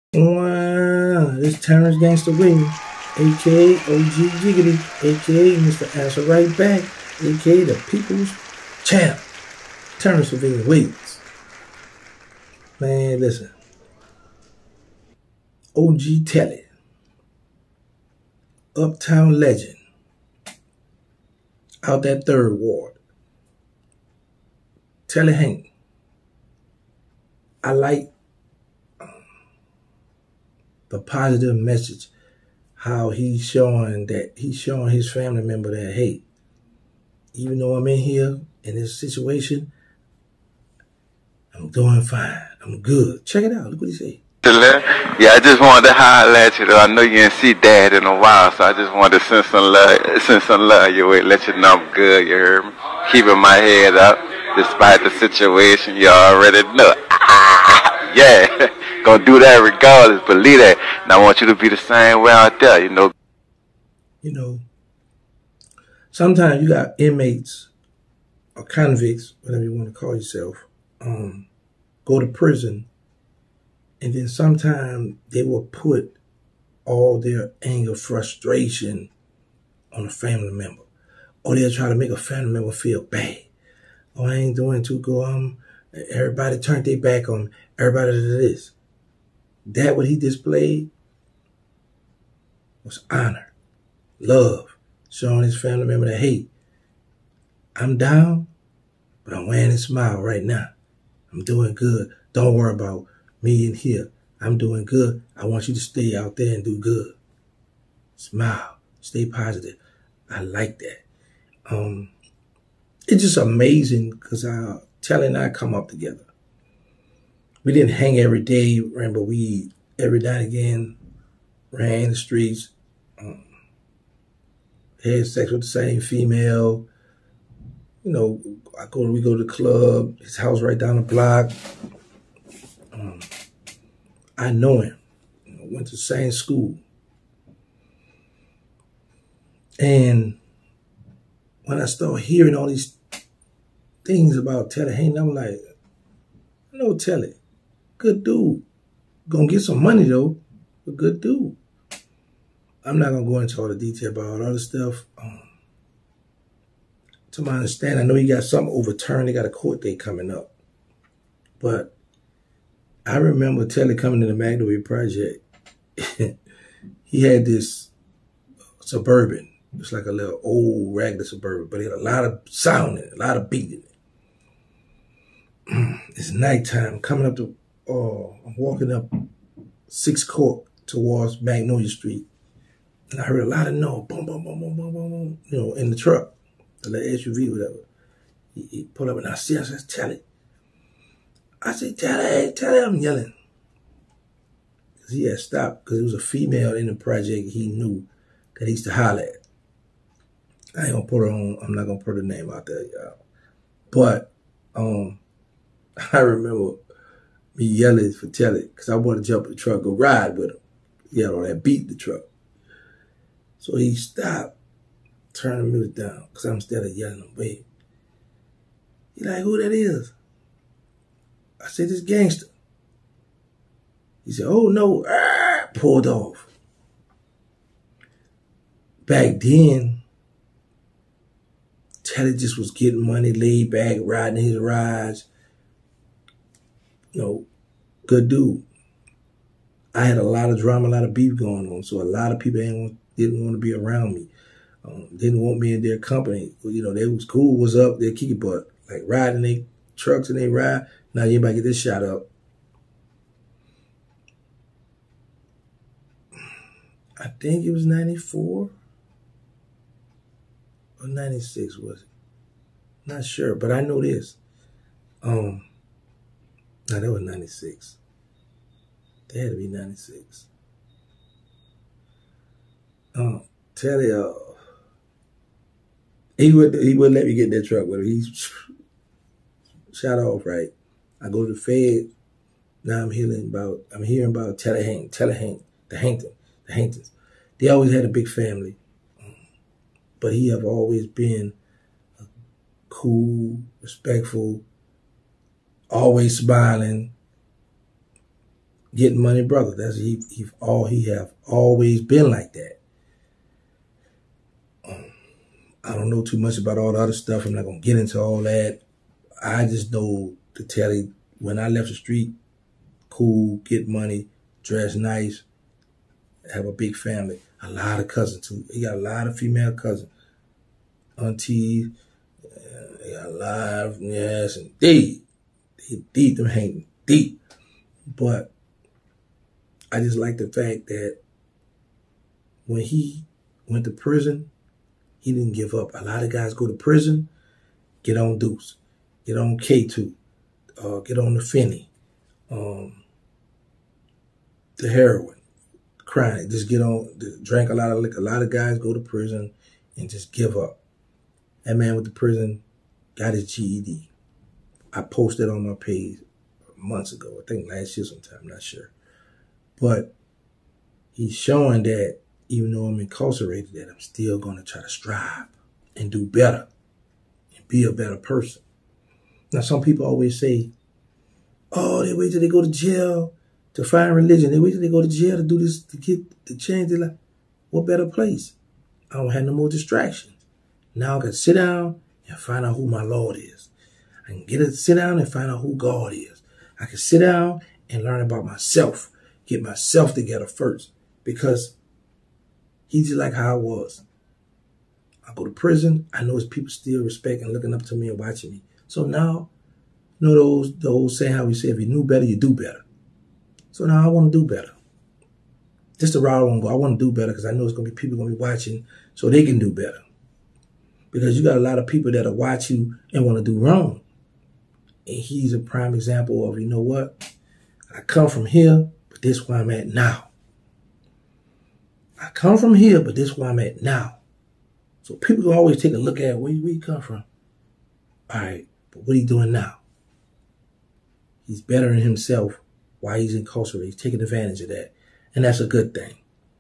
Wow, this Terrence Gangster Williams, aka OG Giggity, aka Mr. Answer Right Back, aka the People's Champ, Terrence Williams. Man, listen, OG Telly, Uptown Legend, out that third ward. Telly Hank, I like the positive message, how he's showing his family member that, hey, even though I'm in here in this situation, I'm doing fine. I'm good. Check it out. Look what he said. Yeah, I just wanted to holler at you though. I know you didn't see Dad in a while, so I just wanted to send some love your way, let you know I'm good, you heard me? Keeping my head up, despite the situation, you already know. Yeah, gonna do that regardless, believe that. And I want you to be the same way out there, you know. You know, sometimes you got inmates or convicts, whatever you want to call yourself, go to prison, and then sometimes they will put all their anger, frustration on a family member. Or they'll try to make a family member feel bad. Oh, I ain't doing too good. Everybody turned their back on me. Everybody did this. That what he displayed was honor, love, showing his family member that, hey, I'm down, but I'm wearing a smile right now. I'm doing good. Don't worry about me in here. I'm doing good. I want you to stay out there and do good. Smile. Stay positive. I like that. It's just amazing because Telly and I come up together. We didn't hang every day, but we every now and again ran the streets, had sex with the same female. You know, we go to the club, his house right down the block. I know him. Went to the same school. And when I started hearing all these things about Telly Hank, I'm like, I know Telly. Good dude. Gonna get some money though, but good dude. I'm not gonna go into all the detail about all the other stuff. To my understanding, I know he got something overturned. They got a court date coming up. But I remember Telly coming to the Magnolia Project. He had this Suburban. It's like a little old regular Suburban, but it had a lot of sound in it, a lot of beat in it. It's nighttime, coming up to, I'm walking up 6th Court towards Magnolia Street. And I heard a lot of noise, boom, boom, boom, boom, boom, boom, boom, you know, in the truck, the little SUV, whatever. He pulled up and I said, Telly. I said, Telly, I'm yelling. Because he had stopped, because there was a female in the project he knew that he used to holler at. I ain't gonna put her on, I'm not gonna put her name out there, y'all. But I remember me yelling for Telly, because I wanted to jump in the truck, go ride with him. He had all that beat in the truck. So he stopped, turned the music down, because I'm still yelling him, babe. He like, who that is? I said, this gangster. He said, oh no, pulled off. Back then, Telly just was getting money, laid back, riding his rides. You know, good dude. I had a lot of drama, a lot of beef going on, so a lot of people didn't want to be around me. Didn't want me in their company. You know, they was cool, was up, they'd kick it, but like riding their trucks and they ride, now anybody get this shot up. I think it was 94 or 96, was it? Not sure, but I know this. No, that was 96. That had to be 96. Telly, he wouldn't let me get in that truck with him. He shot off, right? I go to the Fed. Now I'm hearing about Telly Hank, the Hanktons. They always had a big family, but he have always been cool, respectful, always smiling, getting money brother. That's he have always been like that. I don't know too much about all the other stuff. I'm not gonna get into all that. I just know to tell you, when I left the street, cool, get money, dress nice, have a big family, a lot of cousins too. He got a lot of female cousins, aunties, they got a lot of, yes, and deep, them hanging deep. But I just like the fact that when he went to prison, he didn't give up. A lot of guys go to prison, get on Deuce, get on K2, get on the Finney, the heroin, crying, just get on, drank a lot of liquor. A lot of guys go to prison and just give up. That man went to prison, got his GED. I posted on my page months ago, I think last year sometime, I'm not sure. But he's showing that even though I'm incarcerated, that I'm still going to try to strive and do better and be a better person. Now, some people always say, oh, they wait till they go to jail to find religion. They wait till they go to jail to do this, to change their life. What better place? I don't have no more distractions. Now I can sit down and find out who my Lord is. I can sit down and find out who God is. I can sit down and learn about myself, get myself together first, because he's just like how I was. I go to prison. I know his people still respect and looking up to me and watching me. So now, you know the old saying how we say, if you knew better, you do better. So now I want to do better. Just the route I want to go. I want to do better because I know it's going to be people going to be watching so they can do better. Because you got a lot of people that'll watch you and want to do wrong. And he's a prime example of, you know what? I come from here, but this is where I'm at now. I come from here, but this is where I'm at now. So people can always take a look at where you come from. All right, but what are you doing now? He's bettering himself while he's incarcerated. He's taking advantage of that. And that's a good thing.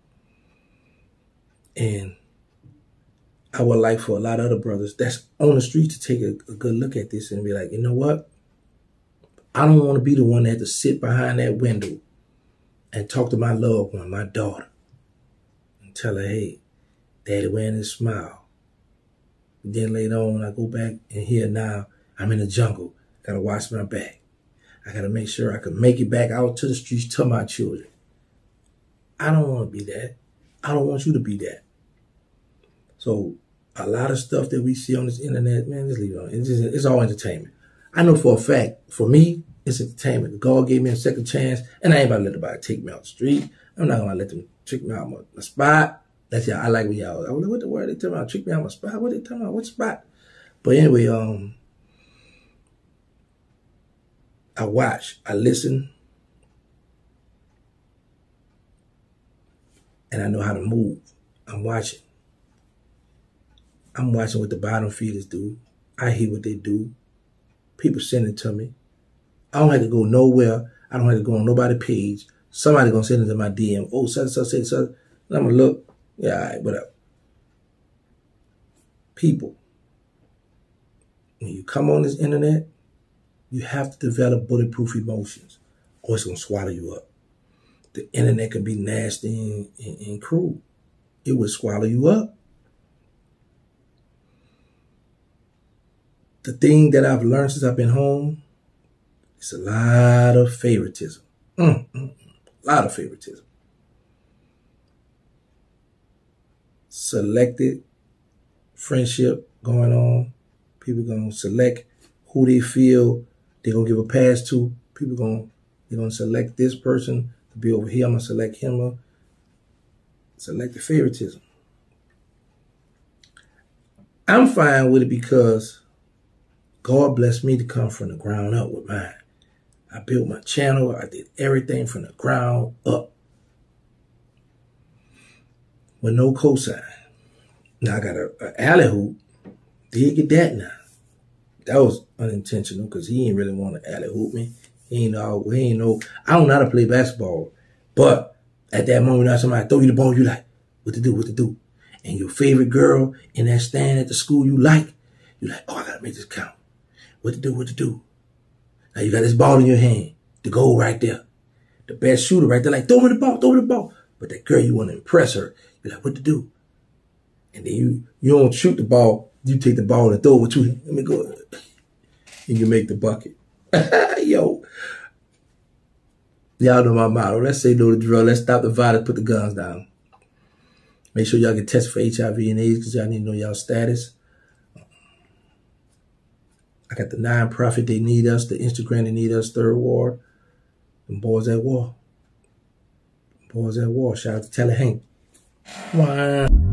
And I would like for a lot of other brothers that's on the street to take a good look at this and be like, you know what? I don't want to be the one that had to sit behind that window and talk to my loved one, my daughter, and tell her, hey, Daddy wearing his smile. But then later on, I go back and here now, I'm in the jungle. Got to watch my back. I got to make sure I can make it back out to the streets to my children. I don't want to be that. I don't want you to be that. So a lot of stuff that we see on this internet, man, just leave it on. It's all entertainment. I know for a fact, for me, it's entertainment. God gave me a second chance, and I ain't about to let nobody take me out the street. I'm not going to let them trick me out my spot. That's y'all. I like when y'all, what the word they tell me about? Trick me out my spot? What they tell me about? What spot? But anyway, I watch, I listen, and I know how to move. I'm watching. I'm watching what the bottom feeders do. I hear what they do. People send it to me. I don't have to go nowhere. I don't have to go on nobody's page. Somebody gonna send it to my DM. Oh, such, and I'm gonna look. Yeah, all right, whatever. People, when you come on this internet, you have to develop bulletproof emotions, or it's gonna swallow you up. The internet can be nasty and cruel. It will swallow you up. The thing that I've learned since I've been home is a lot of favoritism. A lot of favoritism. Selected friendship going on. People going to select who they feel they're going to give a pass to. People they're going to select this person to be over here. I'm going to select him. Select the favoritism. I'm fine with it because God blessed me to come from the ground up with mine. I built my channel. I did everything from the ground up with no cosign. Now I got an alley hoop. Did get that now. That was unintentional because he ain't really want to alley hoop me. He ain't know. I don't know how to play basketball. But at that moment, now somebody throw you the ball, you like, what to do? And your favorite girl in that stand at the school you like, oh, I got to make this count. What to do? Now you got this ball in your hand, the goal right there. the best shooter, right? They're like, throw me the ball, throw me the ball. But that girl, you want to impress her. You're like, what to do? And then you don't shoot the ball. You take the ball and throw it with you. Let me go. And you make the bucket. Yo. Y'all know my motto. Let's say no to drug. Let's stop the violence. Put the guns down. Make sure y'all get tested for HIV and AIDS because y'all need to know y'all status. I got the nonprofit. They need us. The Instagram, they need us. Third Ward. And boys at war. Boys at war. Shout out to Tallahassee. Wow.